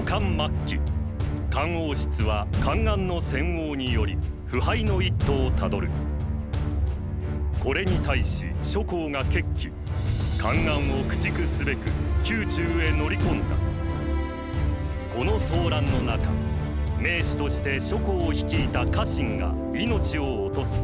漢末期、漢王室は宦官の専横により腐敗の一途をたどる。これに対し諸侯が決起、宦官を駆逐すべく宮中へ乗り込んだ。この騒乱の中、名手として諸侯を率いた家臣が命を落とす。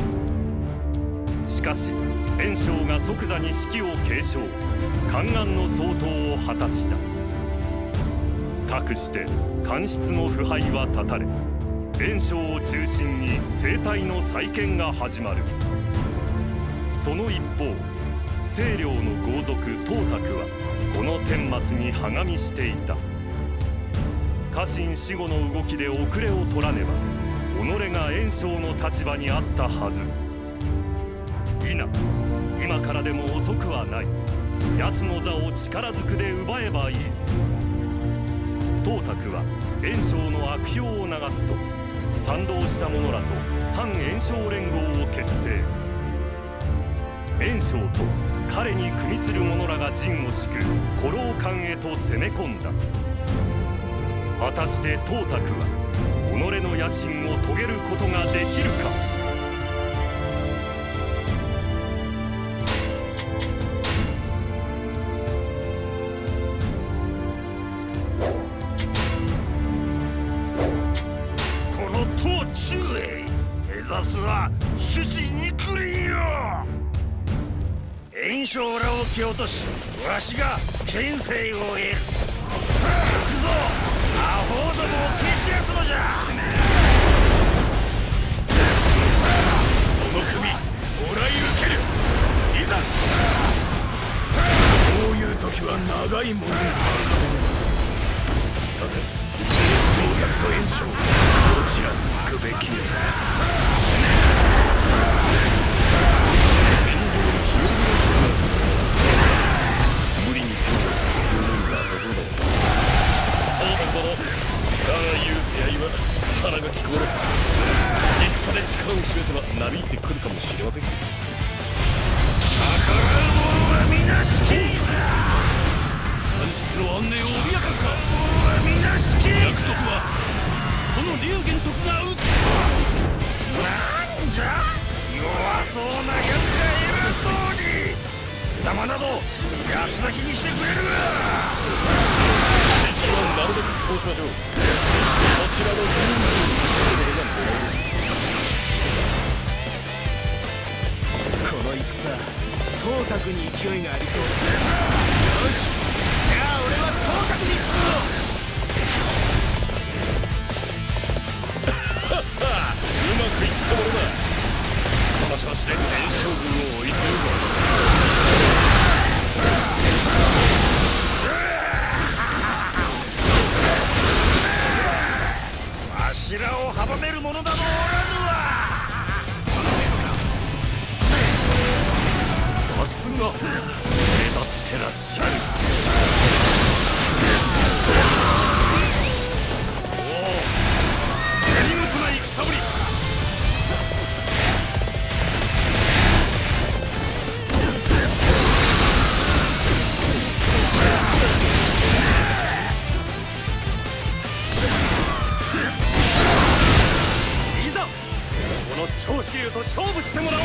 しかし袁紹が即座に指揮を継承、宦官の総統を果たした。かくして官室の腐敗は断たれ、袁紹を中心に政体の再建が始まる。その一方、清涼の豪族董卓はこの顛末にはがみしていた。家臣死後の動きで遅れを取らねば、己が袁紹の立場にあったはず。今からでも遅くはない。奴の座を力ずくで奪えばいい。董卓は袁紹の悪評を流すと、賛同した者らと反袁紹連合を結成。袁紹と彼に組みする者らが陣を敷く古老関へと攻め込んだ。果たして董卓は己の野心を遂げることができるか。 この唐中へ目指すは主治肉林よ。袁紹らを蹴落とし、わしが権勢を得る。行くぞ、アホどもを蹴散らすのじゃ。その首もらい受ける。いざ。こういう時は長いものに巻かれねば。さて、董卓と袁紹、どちらにつくべきや。戦場に火を燃する。無理に手を出す必要もなさそうだ。当番殿、我が言う手合いは腹が利くもの。戦で力を示せばなびいてくるかもしれません。逆らう者は皆死刑だ。官室の安寧を脅かすか。皆死刑だ。約束はこの龍玄徳が討つ。なんじゃ、弱そうな奴が偉そうに。貴様など八つ咲きにしてくれるわ。敵はなるべく通しましょう。そちらの軍務を実することが狙いです。この戦、董卓に勢いがありそうだ。よし、じゃあ俺は董卓につくぞ。うまくいったものだ。この調子で袁紹軍を追い詰めるぞ。わしらを阻める者などおらぬわ。さすが目立ってらっしゃる。おお、見事な戦ぶり。いざこの長州と勝負してもらおう。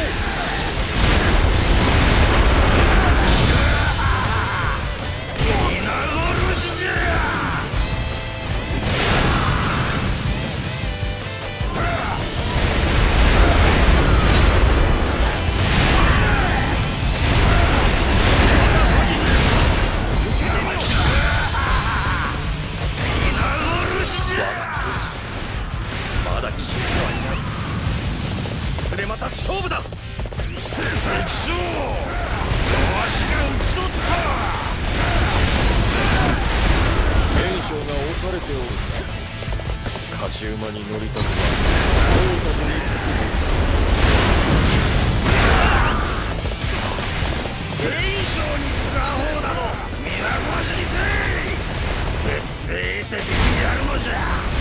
まだ消えてはいない。いずれまた勝負だ。敵将、わしが討ち取った。袁紹が押されておる。勝ち馬に乗りたくば董卓につくべきだ。袁紹につくアホなど皆殺しにせい。徹底的にやるのじゃ。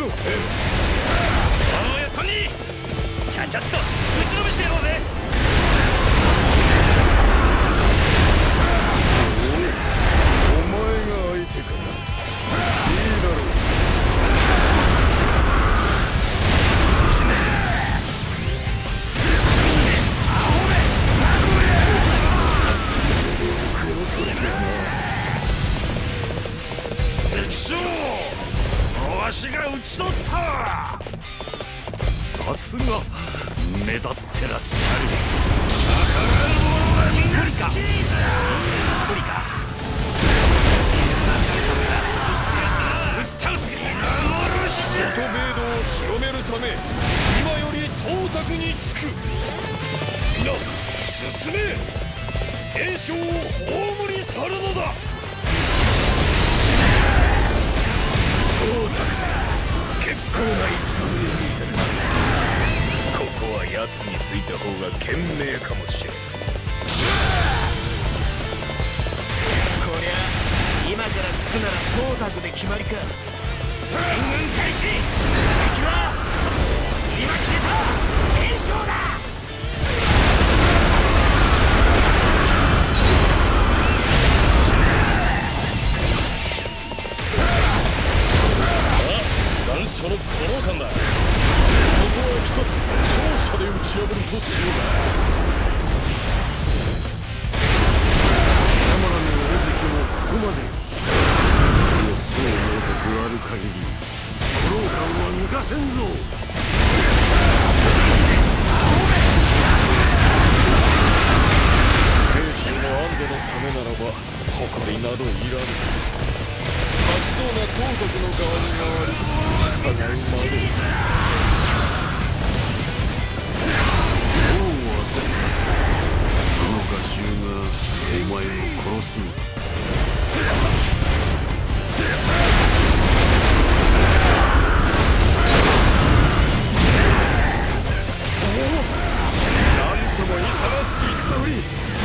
よおやトニー、ちゃちゃっと打ちのめしてやろうぜ。 お前が相手か。いいだろう。 わしが討ち取った。さすが目立ってらっしゃる。一人か一人か。ぶっ倒す。 元米道を広めるため今より董卓につく。皆進め。袁紹を葬り去るのだ。結構な戦ぶり見せる。ここは奴についた方が賢明かもしれん。 こりゃ今から着くなら董卓で決まりか。進軍開始。敵は今消えた袁紹だ。 難所のこの間だ。ここは一つ勝者で打ち破るとしよう。貴様らの大関もここまで。この宋の男ある限り五郎館は抜かせんぞ。兵士の安堵のためならば誇りなどいらぬ。勝ちそうな董卓の側に回り従うまで。どう焦った。その画集がお前を殺すのだ。なんとも勇ましき戦ぶり。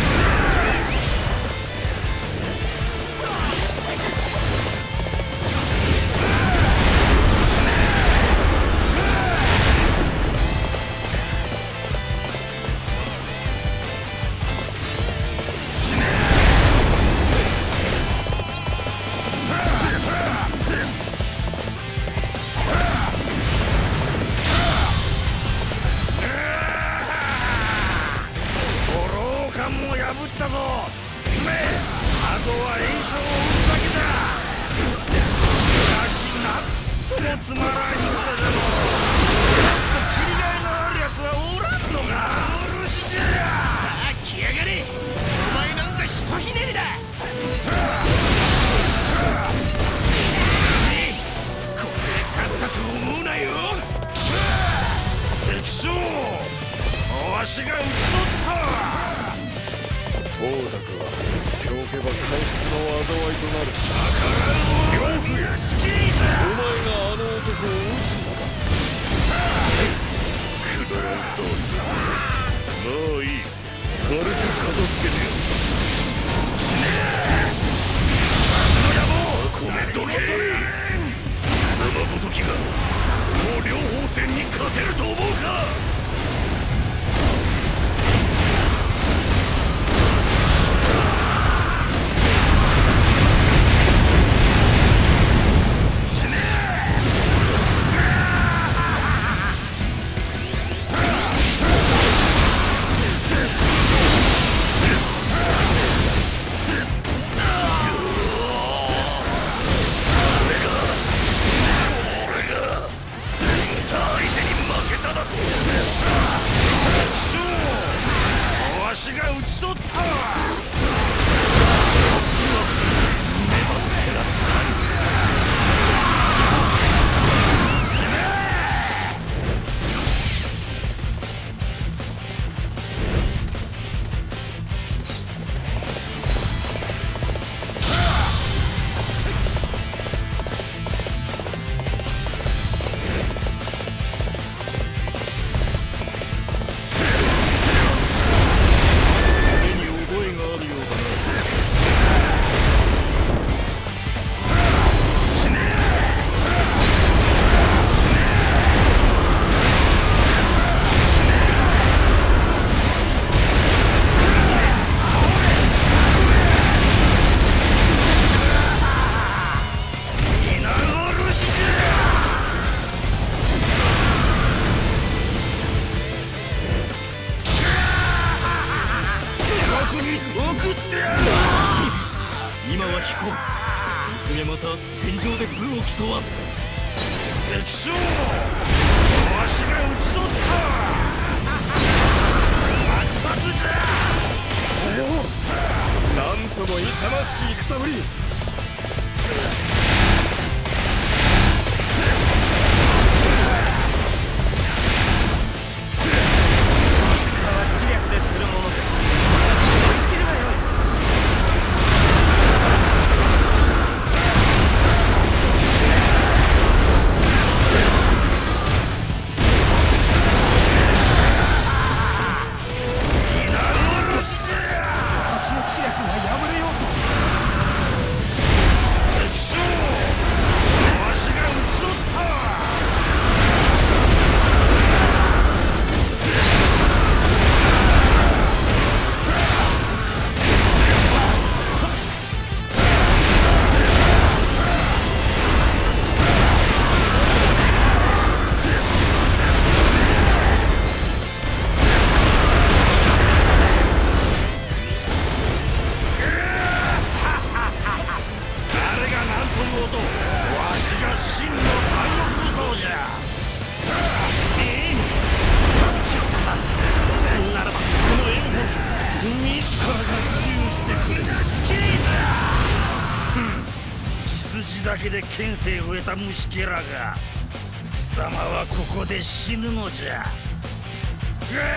わしが討ち取った。 董卓は捨ておけば官室の災いとなる。 呂布、お前があの男を討つのか。 くだらんそうに。まあいい、軽く片付けてやる。こめどけ。貴様ごときがこの両方戦に勝てると思うか。 また戦場で武を競わん。 敵将わしが討ち取った爆殺じゃ。おお、なんとも勇ましき戦ぶり。 戦は知略でするものぞ。知るがよい。 だけで権勢を得た虫けらが貴様はここで死ぬのじゃ。うわ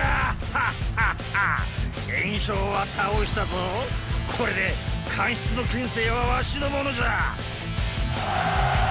袁紹は倒したぞ。これで官室の権勢はわしのものじゃ。